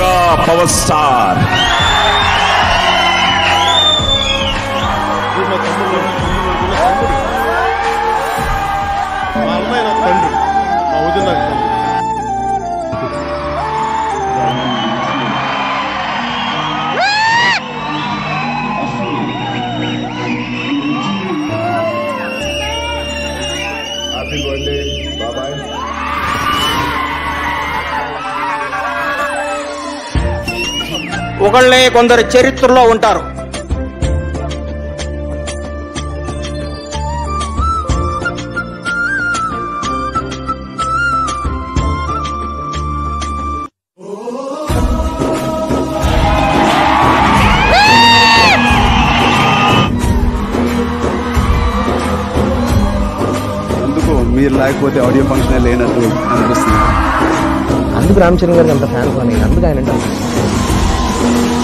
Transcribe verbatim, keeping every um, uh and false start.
Mega power star మా అమ్మాయి నాకు తండ్రి, మా వదిన నాకు తండ్రి. హ్యాపీ బర్త్డే బాబాయ్. ఒకళ్ళే కొందరు చరిత్రలో ఉంటారు. మీరు లేకపోతే ఆడియో ఫంక్షన్ లేనట్టు అనిపిస్తుంది. అందుకు రామచరణ్ గారికి అంత ఫ్యాన్ కానీ అందుకు ఆయన